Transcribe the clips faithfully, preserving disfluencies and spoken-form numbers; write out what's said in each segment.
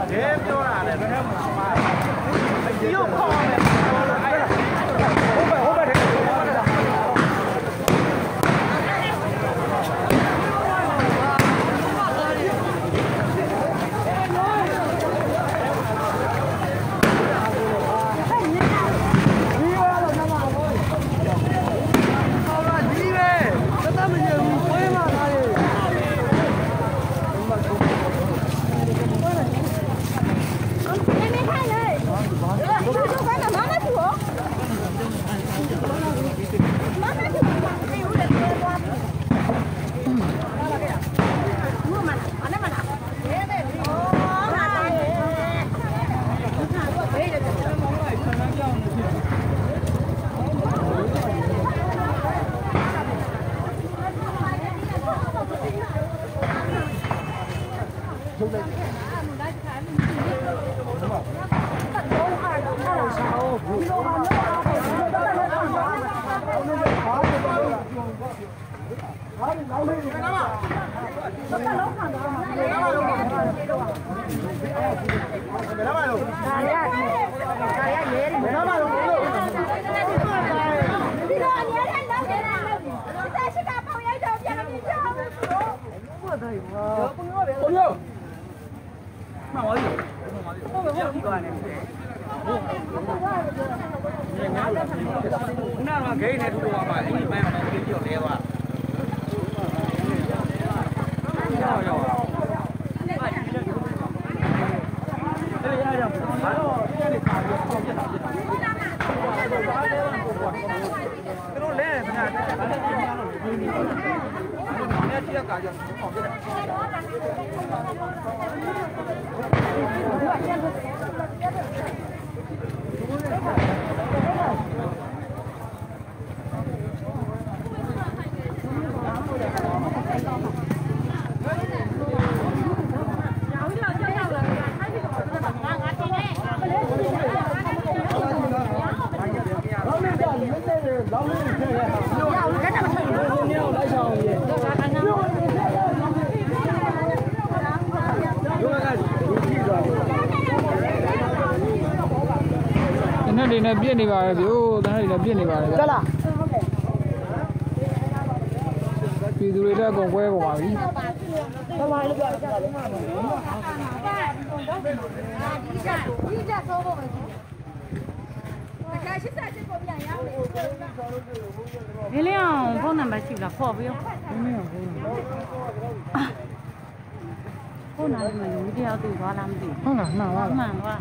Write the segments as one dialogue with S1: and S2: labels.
S1: này biết đi vào biểu thế này là biết đi vào đấy. Vì từ đây còn quay của bạn đi.
S2: Thế liệu con nằm bài chịu là phổ biết không? Con nào mình đi theo từ đó làm gì?
S1: Không nào nào
S2: không mà qua.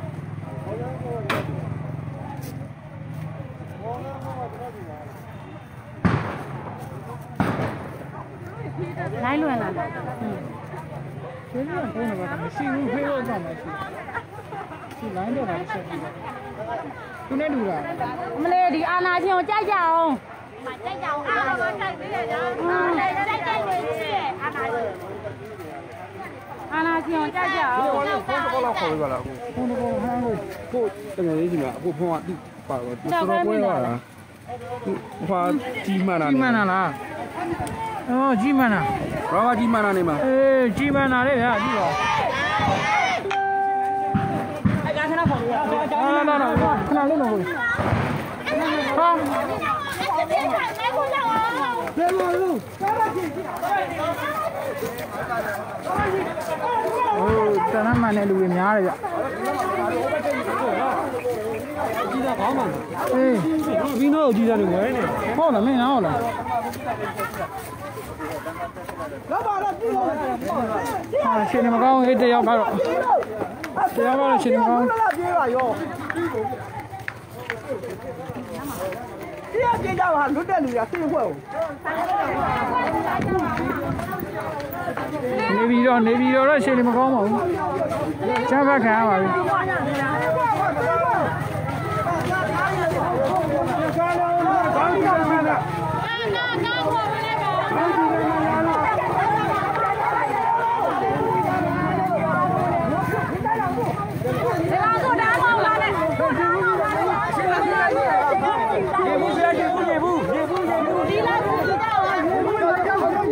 S2: Lái luôn à?
S1: Thế là thôi mà bạn xí luôn phê luôn rồi mà xí. Xí lái được là xí. Tôi nên đủ rồi.
S2: Mà lê đi ăn à chiều trái giàu.
S3: Mà trái giàu ăn mà trái cái gì đó. Đây trái trái người chi ăn à rồi.
S2: Ăn à chiều trái giàu.
S1: Không có lo khỏi rồi là không có hai người. Cô cái này gì mà cô hoa đi bảo tôi nó quay rồi à. Hoa chi mà nào?
S4: Chi mà nào là? Ờ chi mà nào?
S1: Đó chi mà nào này mà?
S4: Ê chi mà nào đấy hả? Chi rồi. À, nào nào, nào lên rồi. Không. Lên rồi luôn. Ồ, ta nói mà này lùi nhá rồi ạ.
S1: Chi ra có mà.
S4: Ê,
S1: vì nó chi ra được đấy này.
S4: khó là mấy nào là. À, chuyện này mà con hết đây bao rồi. Đây bao rồi chuyện này con. Nếu bị rồi, nếu bị rồi đó chuyện này mà con mà. Chắc phải khá mà.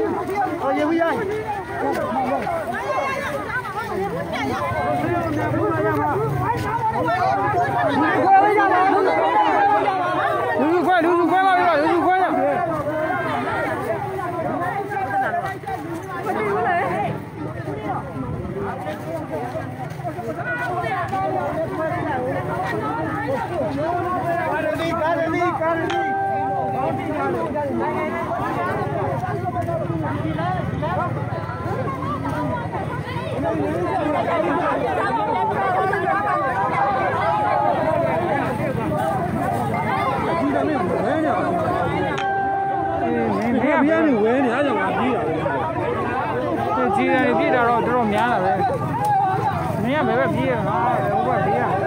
S1: Ôi, 别人问你，俺就俺比了。
S4: 这鸡蛋比这了，这种面了呗。人家没个比啊，我不比啊。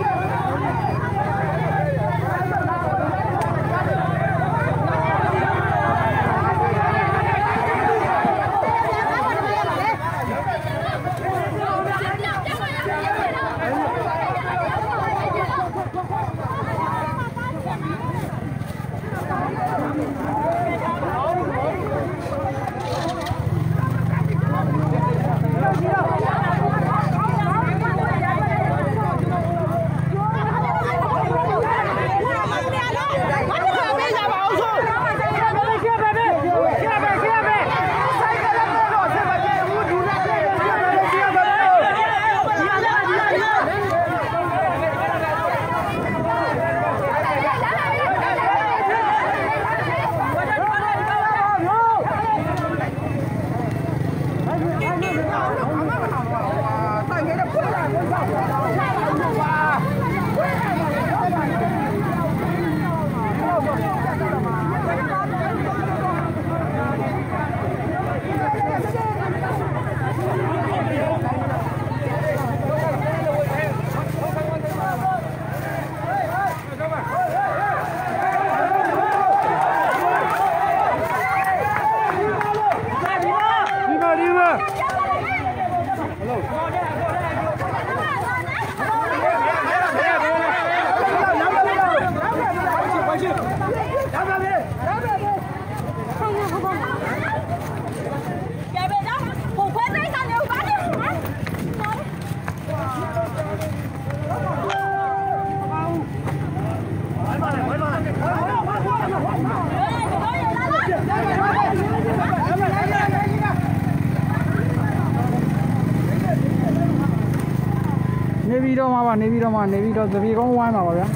S4: နေပြီးတော့မှပါနေပြီးတော့မှနေပြီးတော့သပြေကောင်းဝိုင်းပါပါဗျာ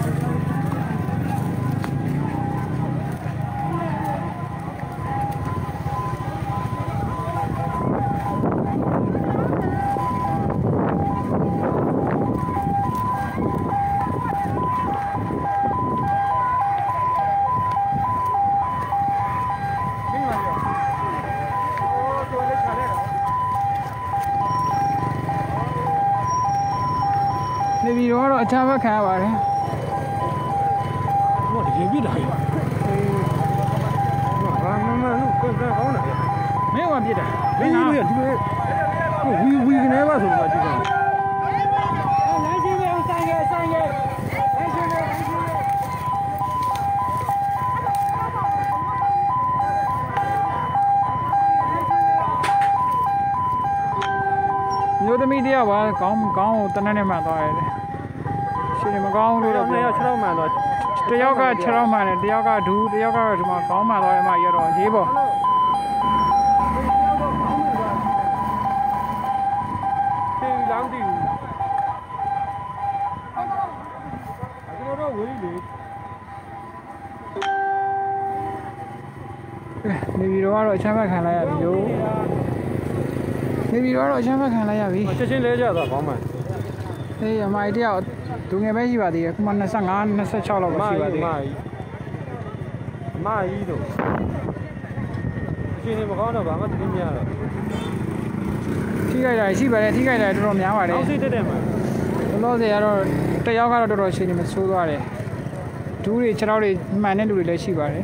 S4: နေပြီးတော့အချမ်းဘက်ခံရပါတယ်
S1: ဟောတကယ်ပြစ်တာလေဘာမှမလို့ကောင်းကောင်းတာ
S4: မင်းကပြစ်တာ
S1: မင်းကြီးကဒီလိုဝီဝီကနေပါဆိုတော့ဒီကောင်
S4: နိုင်ချင်းပဲဆိုင်ရဆိုင်ရနိုင်ချင်းပဲမျိုးသမီးတယောက်ပါကောင်းကောင်းကိုတနက်နဲ့မှသွားရတယ်ရှင်မကောင်းလို့တော့
S1: နှစ်ယောက်ခြေထောက်မှန်တော့
S4: တယောက်ကခြေထောက်မှန်တယ်တယောက်ကဒူးတယောက်ကဒီမှာကောင်းမှသွားရမှရတော့ရေးပေါ့
S1: ပြေးလမ်းတီကျွန်တော်တို့ဝေးလေ
S4: နေပြီးတော့အချမ်းဘက်ခံလိုက်ရပြီလို့နေပြီးတော့အချမ်းဘက်ခံလိုက်ရပြီ
S1: ချက်ချင်းလဲကြသွားကောင်းမှန်
S4: အေးအမိုင်တယောက်ဒုငယ်ပဲရှိပါသေးတယ်ခုမှ၂၅ ၂၆လောက်ပဲရှိပါသေးတယ်
S1: အမကြီးတို့အရှင်နေမကောင်းတော့ဘာမှတတိမရတော့
S4: ထိခိုက်တာရှိပါတယ်ထိခိုက်တာတော်တော်များပါတယ်
S1: အောက်စိတ်တက်တယ်မှာ
S4: ဘလို့စေရတော့တယောက်ကတော့တော်တော်ရှင်နေမဆိုးသွားတယ်ဒူးတွေခြေထောက်တွေမှန်တဲ့လူတွေလည်းရှိပါတယ်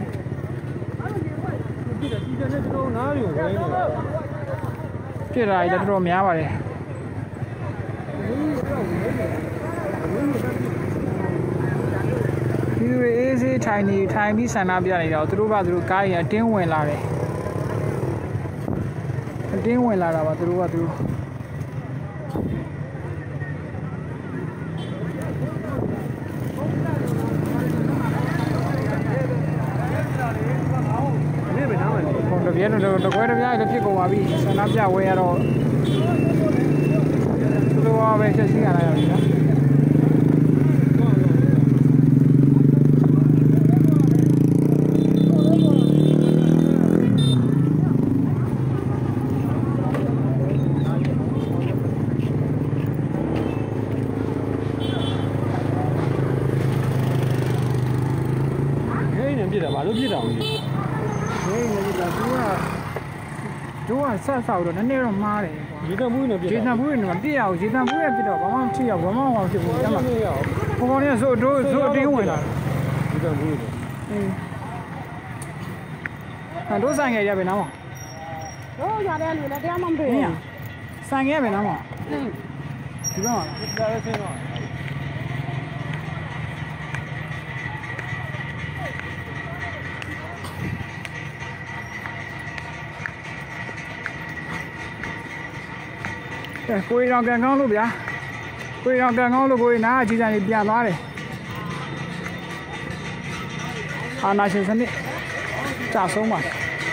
S1: ဒီဒီတဲ့တော်တော်နားရုံဝဲနေ
S4: ပြစ်တာလည်းတော်တော်များပါတယ်ဒီလိုအေးစေးထိုင်နေထိုင်ပြီးဆန္ဒပြနေတော့သူတို့ကသူတို့ကားကြီးအတင်းဝင်လာတယ်အတင်းဝင်လာတာပါသူတို့ကသူတို့
S1: နေပဲနားမယ်
S4: ဟိုတပြဲတော့တကွဲတပြားလည်းဖြစ်ကုန်ပါပြီဆန္ဒပြဝဲရတော့သူတို့ကပဲချက်ရှိရလာရပြီနော်
S1: ပြစ်တာဘာလို့ပြစ်တာလဲဟေးငါကြီးကသူကတို့ကဆက်ဆောက်တော့နည်းနည်းတော့မှားတယ်ကွာရေတံဘူးနဲ့ပြစ်တာရေတံဘူးနဲ့မပြစ်ရဘူးရေတံဘူးနဲ့ပြစ်တော့ဘာမှမဖြစ်ရဘာမှမဖြစ်ဘူးကျမဘောဘောနဲ့ဆိုတို့ဆိုအတင်းဝင်လာရေတံဘူးတွေအေးအဲ့တို့ဆိုင်ငယ်ရပဲနော်မတို့ရတယ်လူလည်းတရားမှမတွေ့ဘူးဆိုင်ငယ်ပဲနော်မဒီဘက်မှာဒါလည်းဆင်းတော့ကိုရီတော်ကန်ကောင်းလို့ဗျာကိုရီတော်ကန်ကောင်းလို့ကိုရီနားအကြီးဆိုင်ပြန်သွားတယ်အာနာရှင်စနစ်ကြာဆုံးပါ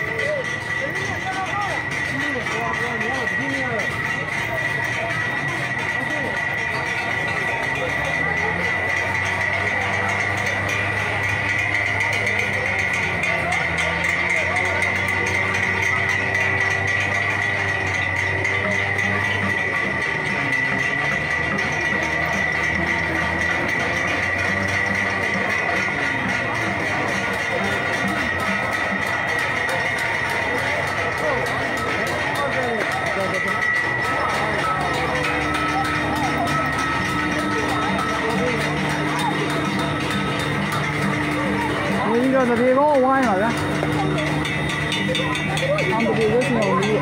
S1: 这别给我玩了，他们这个挺有理。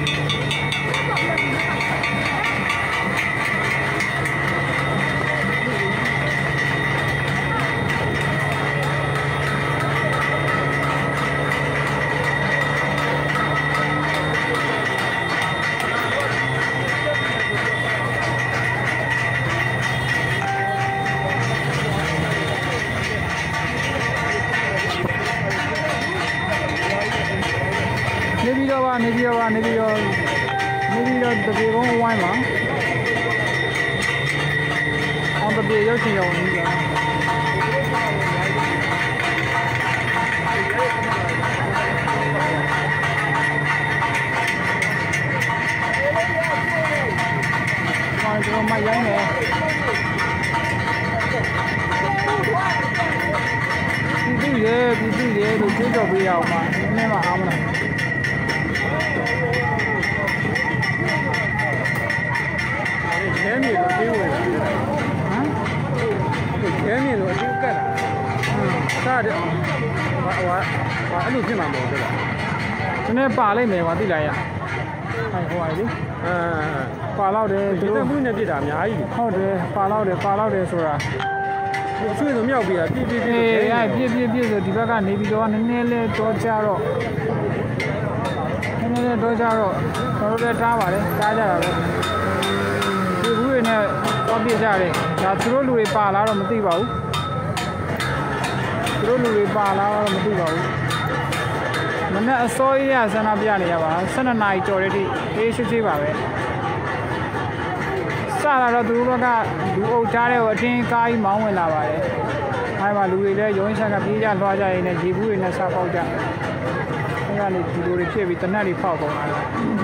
S1: နေပြီးတော့ပါနေပြီးတော့ပါနေပြီးတော့နေပြီးတော့တပြေကုန်းဝိုင်းပါအောင်တပြေရုပ်ရှင်ရုံကြီးကဘာလို့မရိုင်းလဲဒီလေဒီလေလို့ကြိုးကြော်ပေးရအောင်ပါနည်းနည်းမှအားမလားခဲမြေလို့ပြေးဝင်လာဟမ်ဟုတ်ခဲမြေလို့အကျိုးကတ်လာဟမ်စားတယ်ဘာဟိုဟာအဲ့လိုဖြစ်မှာမဟုတ်ဘူးလားဒီနေ့ပါလိုက်မယ်ကွာသိလိုက်ရဟိုဟိုဟာလေအာပါတော့တယ်သူတို့ဘူးနဲ့ပြစ်တာအများကြီးဟုတ်တယ်ပါတော့တယ်ပါတော့တယ်ဆိုတာဆွေးဆိုမြောက်ပြီးတာပြစ်ပြစ်ပြစ်အဲ့ပြစ်ပြစ်ပြစ်ဆိုဒီဘက်ကနေပြီးတော့နည်းနည်းလေးတော့ကြတော့နည်းနည်းလေးတော့ကြတော့ကျွန်တော်တို့လည်းတားပါတယ်တားကြတာပဲဒီဘူးတွေနဲ့တော့ပြစ်ကြတယ်ဒါသူတို့လူတွေပါလာတော့မသိပါဘူးသူတို့လူတွေပါလာတော့မသိပါဘူးမနေ့အစောကြီးကဆန္ဒပြနေရပါဆယ်နှစ်နာရီကျော်တဲ့ထိအေးရှိရှိပါပဲစလာတော့သူတို့ကလူအုပ်ထားတဲ့ကိုအတင်းကားကြီးမောင်းဝင်လာပါတယ်အဲဒီမှာလူတွေလည်းရုံးချက်ကပြေးကြလွှားကြရင်းနဲ့ရေဘူးတွေနဲ့စားပေါက်ကြအဲကနေဒီလိုတွေဖြစ်ပြီးတနက်တွေဖောက်ကုန်လာတယ်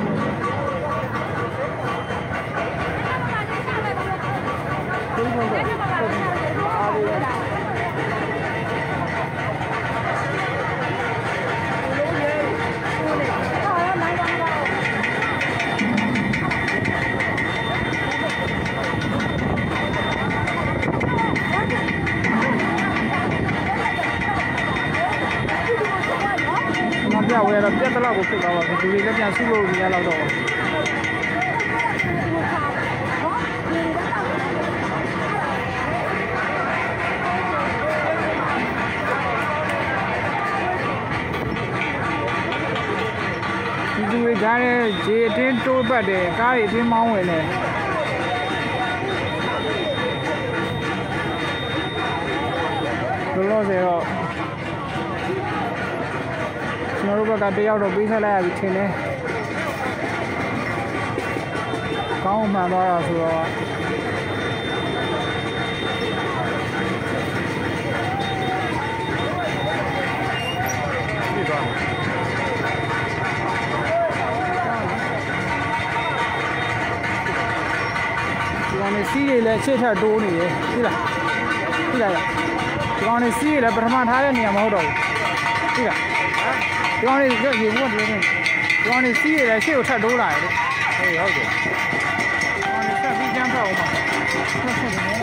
S1: ပြဝယ်တော့ပြတ်တော့ကိုဖြစ်သွားပါဘူးလူတွေလည်းပြန်စုလို့နေရတော့တော့ဒီလူတွေကြားတဲ့ခြေအတင်းတိုးပတ်တယ်ကားတွေအတင်းမောင်းဝင်တယ်လောလောဆယ်တော့ကျွန်တော်တို့ဘက်ကတယောက်တော့ပေးဆက်လိုက်ရပြီထင်တယ်ကောင်းမှန်သွားတာဆိုတော့ဒီပါဒီကောင်နေစီးရည်လည်းချစ်ထတိုးနေရပြီလားပြီလားဒီကောင်နေစီးရည်လည်းပထမထားတဲ့နေရာမဟုတ်တော့ဘူး
S4: 对吧？ဒီကောင်လေးကြောက်ရေဘူးကဒီကောင်လေးစီးရတယ်ရှေ့ကိုထပ်တိုးလာတယ်ဟုတ်ဟုတ်တယ်ဒီကောင်လေးဆက်ပြီးကျန်းဖတ်အောင်ပါဟုတ်ဟုတ်တယ်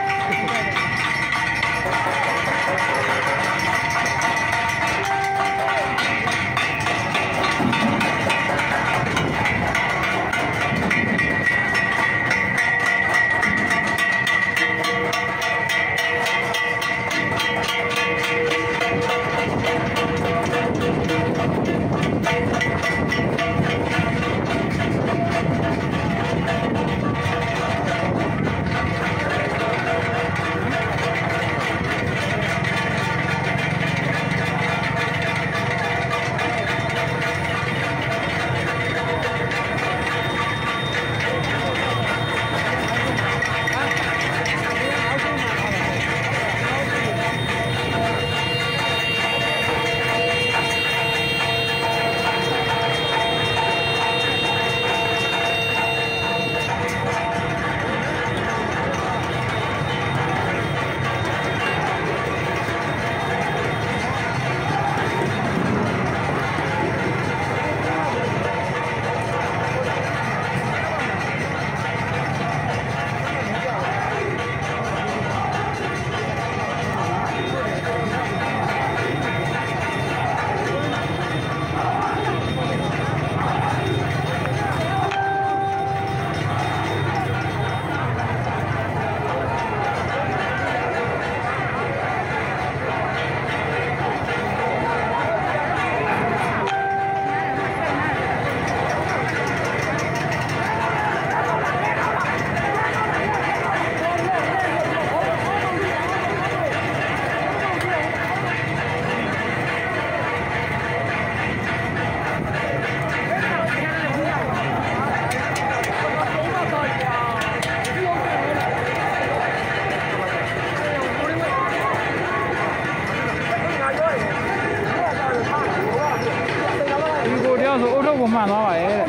S4: ကိုမှန်သွားပါရဲ့တဲ့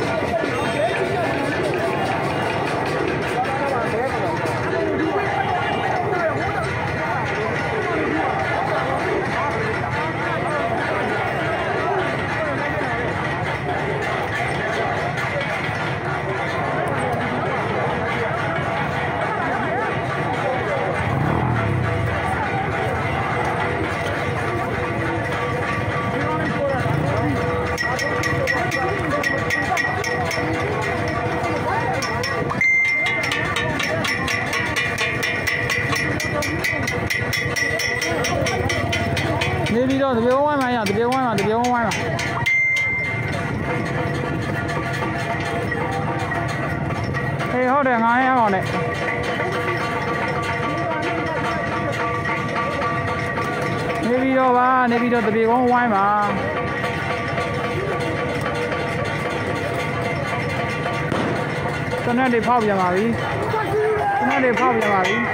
S4: နေပြီးတော့တပြေဝိုင်းမှာရတပြေဝိုင်းမှာတပြေဝိုင်းမှာဟေးဟုတ်တယ်ငါရအောင်နဲ့နေပြီးတော့ပါနေပြီးတော့တပြေကုန်းဝိုင်းမှာတနက်တွေဖောက်ပြန်ပါပြီတနက်တွေဖောက်ပြန်ပါပြီ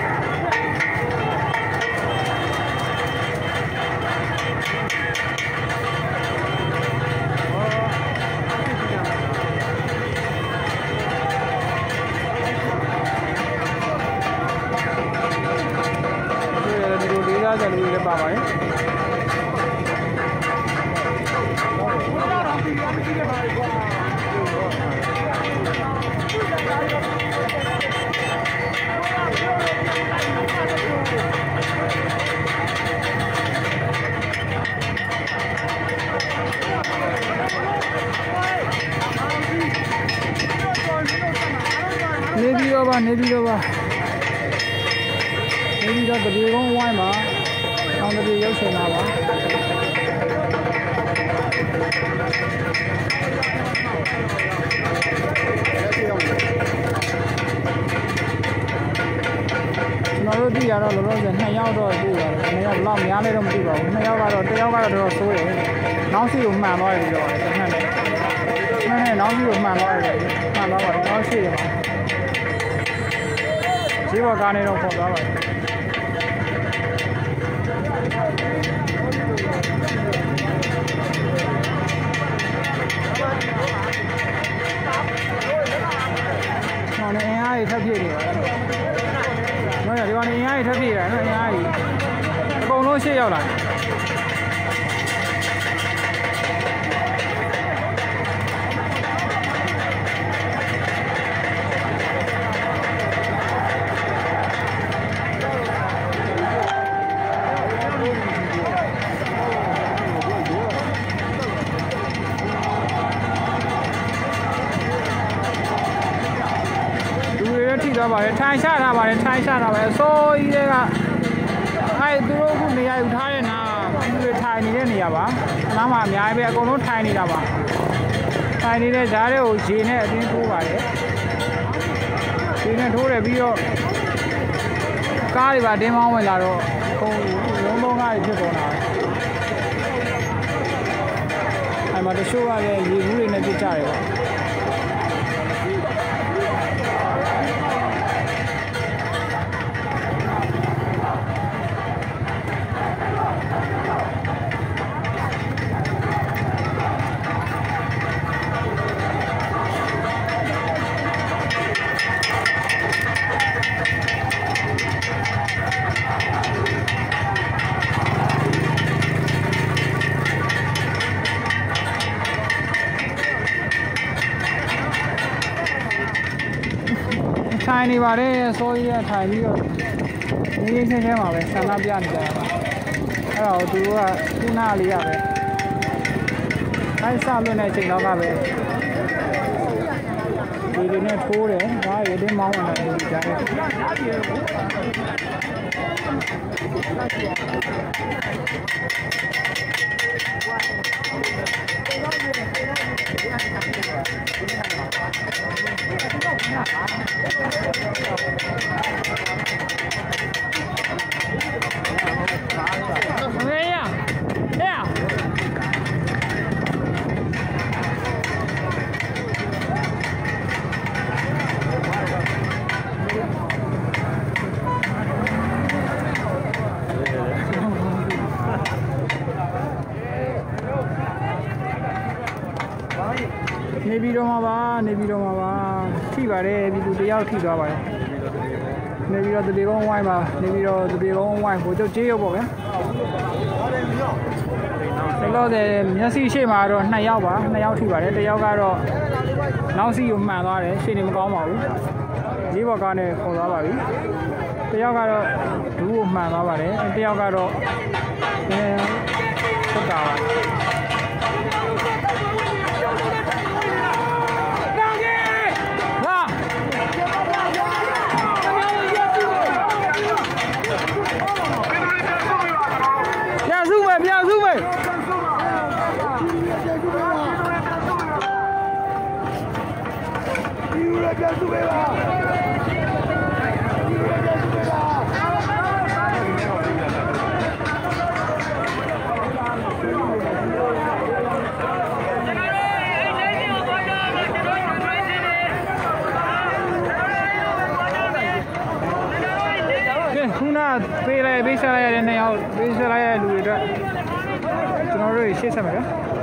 S4: ကြလို့လည်းပါပါတယ်နေပြီးတော့ပါနေပြီးတော့ပါနေပြီးတော့တပြေကုန်းဝိုင်းမှာအောင်တပြေရောက်ရှင်လာပါကျွန်တော်တို့သိရတော့လောလောဆယ်နှစ်ယောက်တော့တွေ့ရတယ်နှစ်ယောက်လောက်များလဲတော့မသိပါဘူးနှစ်ယောက်ကတော့တစ်ယောက်ကတော့တော့ဆိုးတယ်နောက်စီကိုမှန်သွားတယ်ပြီးတော့တစ်ခါနဲ့မှန်နဲ့နောက်စီကိုမှန်သွားတယ်မှန်သွားပါတယ်နောက်ရှိတယ်ပါဈေးဘော်ကားနေတော့ပေါ်သွားပါတယ်ဟောနေအင်အားကြီးထပ်ပြည့်နေပါတယ်။နော်ဒီကောင်နေအင်အားကြီးထပ်ပြည့်တယ်နော်အင်အားကြီးအကုန်လုံးရှေ့ရောက်လာတယ်။ပါတယ်ထိုင်ချထားပါတယ်ထိုင်ချထားပဲအစိုးကြီးတွေကအဲသူတို့ခုနေရာယူထားတဲ့နာသူတွေထိုင်နေတဲ့နေရာပါနားမှာအများကြီးပဲအကုန်လုံးထိုင်နေတာပါထိုင်နေတဲ့ဈားတွေကိုရေနဲ့အတင်းထိုးပါတယ်ရေနဲ့ထိုးတယ်ပြီးတော့ကားတွေပါတင်းမောင်းဝင်လာတော့ခုံလုံးလုံးကားတွေဖြစ်ပေါ်လာတယ်အဲမှာတချို့ကလည်းရေဘူးတွေနဲ့ပြစ်ကြတယ်ပေါ့ထိုင်နေပါတယ်စိုးကြီးကထိုင်ပြီးတော့နေနေချင်းချင်းမှာပဲဆန္ဒပြနေကြတာပါအဲ့တော့သူကခုနလေးရပဲထိုင်စားလွတ်နေချိန်တော့ကပဲဒီဒီနဲ့ထိုးတယ်ဒါရည်တင်းမောင်းဝင်တယ်ဒီကြားထဲနေပြီးတော့မှာပါနေပြီးတော့မှာပါထိပါတယ်ပြည်သူတယောက်ထိသွားပါတယ်နေပြီးတော့တပြေကုန်းဝိုင်းပါနေပြီးတော့တပြေကုန်းဝိုင်းကိုကျုပ်ကြေးရုပ်ပေါ့ဗျာဒီလိုတဲ့မျက်စိရှိမှာတော့နှစ်ယောက်ပါနှစ်ယောက်ထိပါတယ်တယောက်ကတော့နောက်စီကိုမှန်သွားတယ်ရှေ့နေမကောင်းပါဘူးလေးဘော်ကားနဲ့ခေါ်သွားပါပြီတယောက်ကတော့ဒူးကိုမှန်သွားပါတယ်တယောက်ကတော့အဲဆက်တာပါခုနပေးလိုက်ပေးဆက်လိုက်ရတဲ့နေရာပေးဆက်လိုက်ရတဲ့လူတွေအတွက်ကျွန်တော်တို့ရှေ့ဆက်မယ်ဗျာ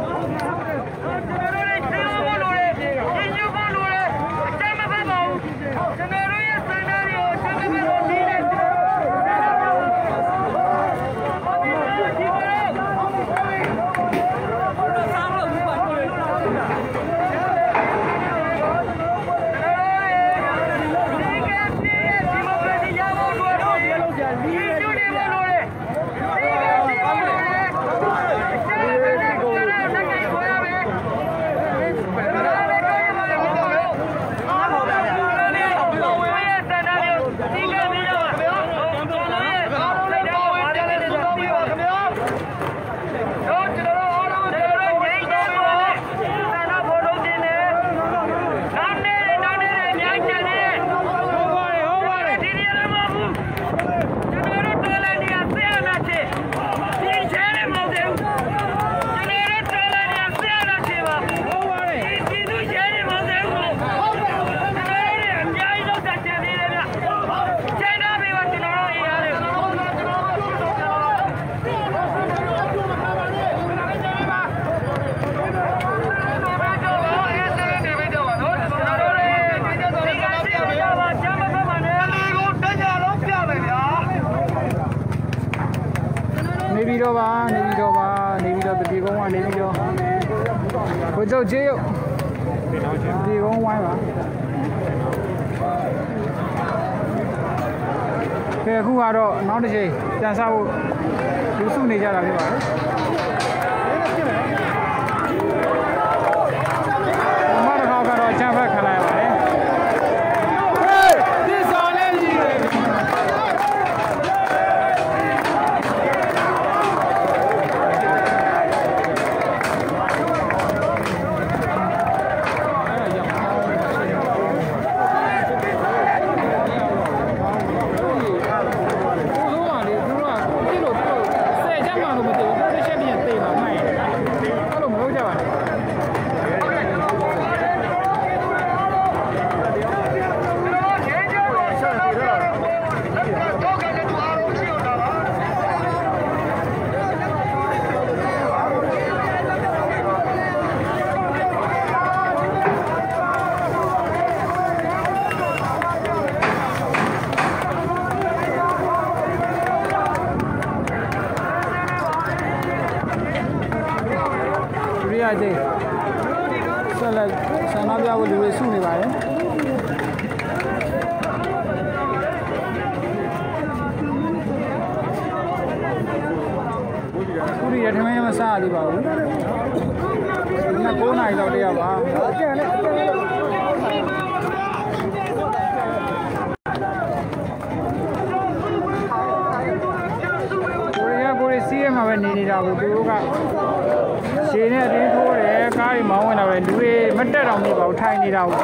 S4: နေပြီးတော့ပါနေပြီးတော့ပါနေပြီးတော့တပြေကုန်းကနေပြီးတော့ကိုကျုပ်ကြေးရုပ်တပြေကုန်းဝိုင်းပါကဲအခုကတော့နောက်တစ်ချိန်ပြန်စားဖို့လူစုနေကြတာဖြစ်ပါတယ်မမတစ်ခါကတော့ချမ်းဖက်ခံလိုက်ရပါတယ်ဟေးဒီစားရထမင်းမစားသေးပါဘူးဒီက9နာရီလောက်တည်းပါကိုရီစီးရမှာပဲနေနေတာကိုသူတို့ကရှည်နဲ့အတင်းထိုးတယ်ကားတွေမောင်းဝင်လာပဲလူတွေမတက်တော့နေပါဘူးထိုင်နေတာကို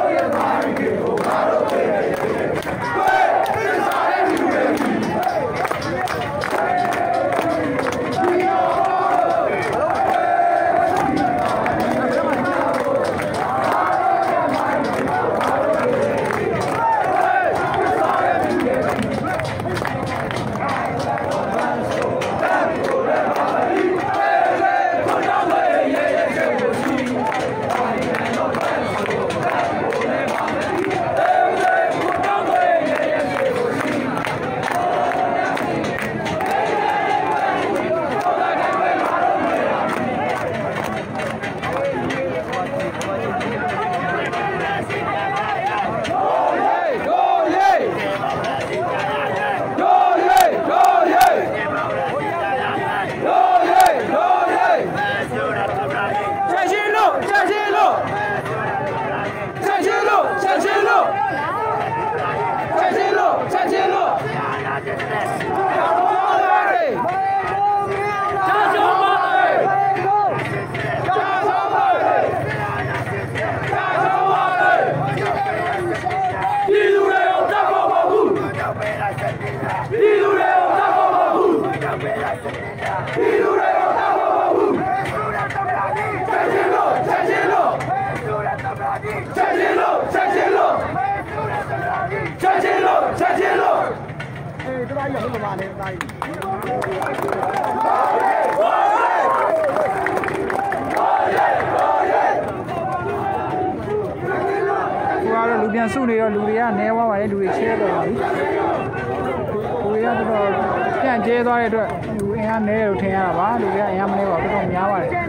S4: လူပြန်စုနေတော့လူတွေကနဲသွားပါတယ်လူတွေချဲတော့ပါပြီလူတွေကတော့ပြန်ကျဲသွားတဲ့အတွက်လူအင်အားနဲလို့ထင်ရတာပါလူတွေကအင်အားမနဲပါဘူးတော်တော်များပါတယ်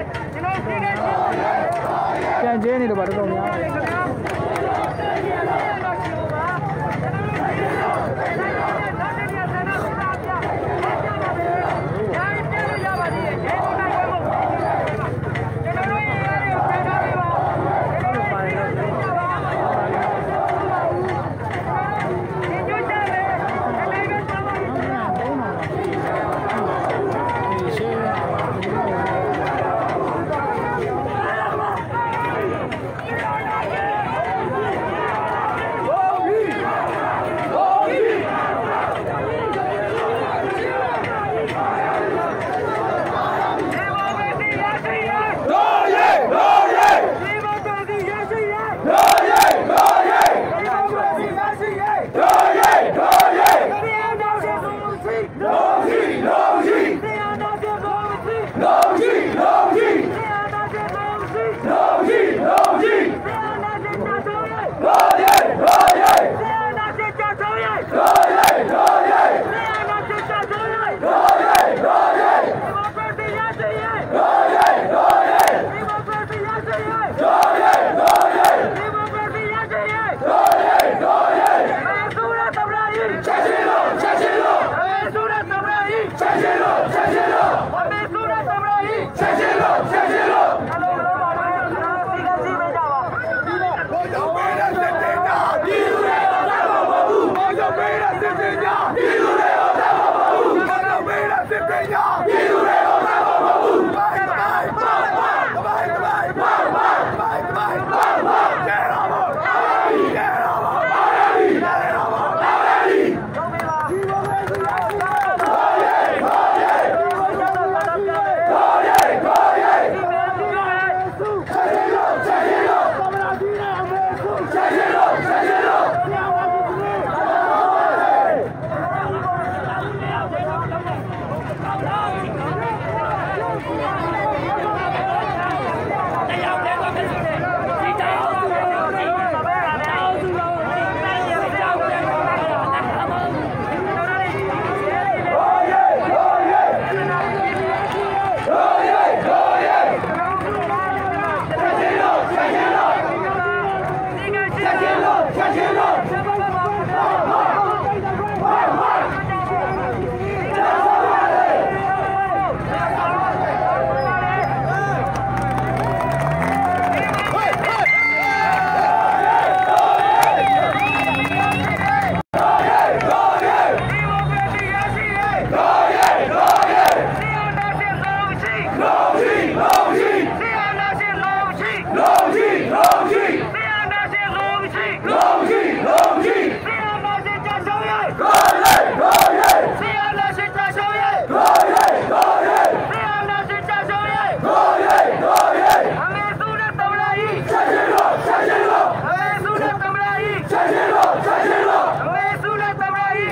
S4: ပြန်ကျဲနေတော့ပါတော်တော်များပါတယ်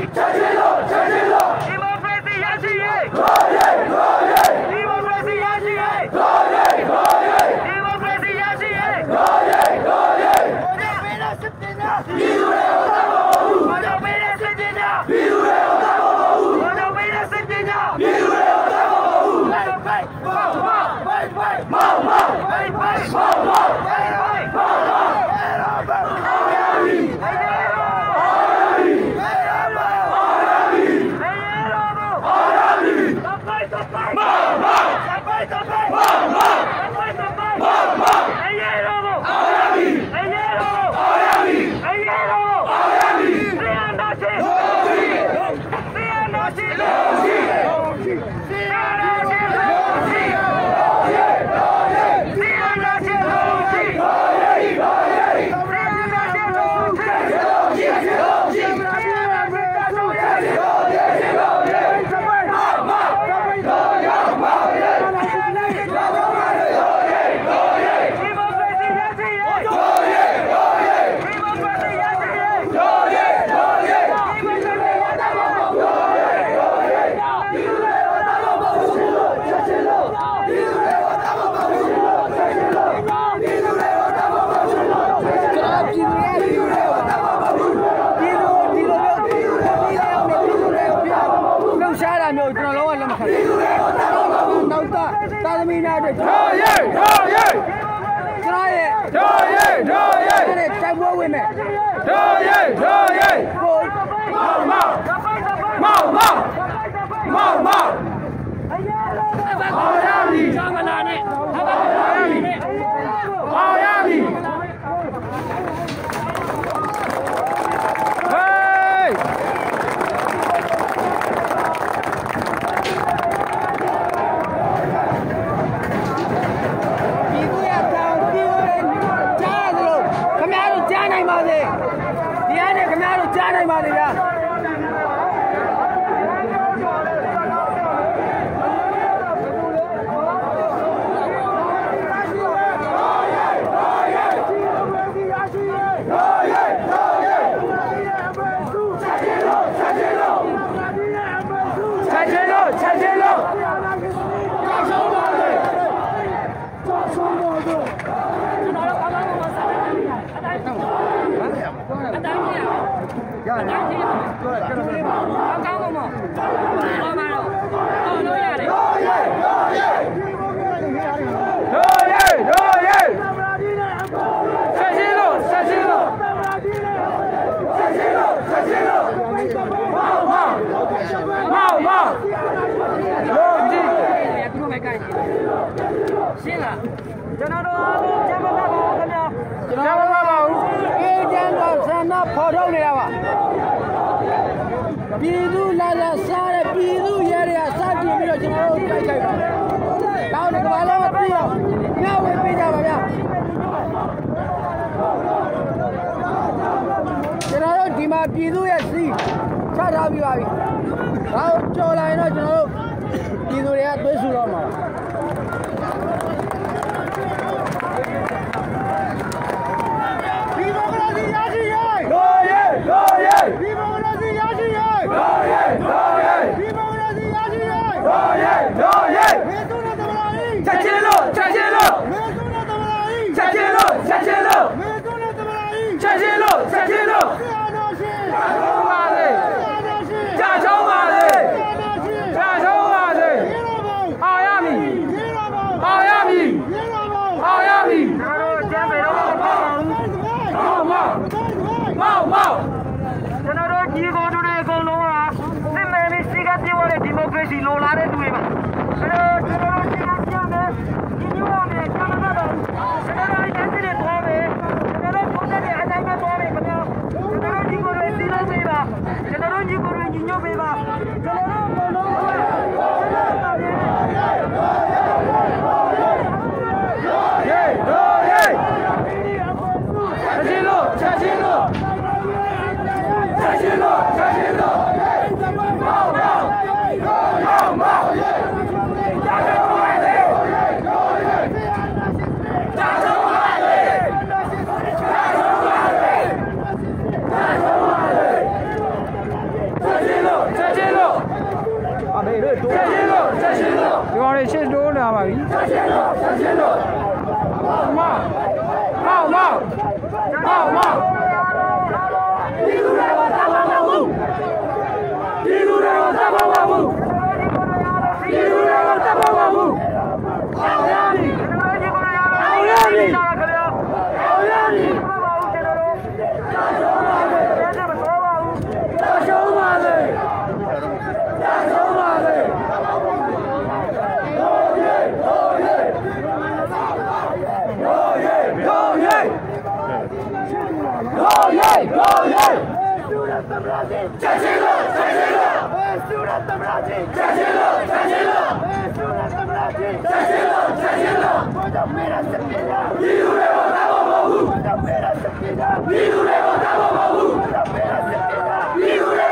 S5: Mau, mau, mau, mau, mau, mau,
S4: ဒီကောင်လေးချစ်တိုးလာပါပြီမောင်မောင်မောင်မောင်မောင်ဒီလူတွေကသဘောမဟုတ်ဒီလူတွေကသဘောမဟုတ်ဒီလူတွေကသဘောမဟုတ်အောင်ရပြီအောင်ရပြီအောင်ရပြီရှုံးပါလေရှုံးပါလေဟိုယေဟိုယေဟိုယေဟိုယေဟိုယေဟိုယေစူရတ်သမရာကြီးချက်ချင်းလို့ချက်ချင်းလို့စူရတ်သမရာကြီးချက်ချင်းလို့ချက်ချင်းလို့စူရတ်သမရာကြီးချက်ချင်းလို့ချက်ချင်းလို့ဘုရားမေရစပြေတာဒီလူတွေကိုသဘောမဟုတ်ဘူးဘုရားမေရစပြေတာဒီလူတွေကိုသဘောမဟုတ်ဘူးဘုရားမေရစပြေတာဒီလူတွေ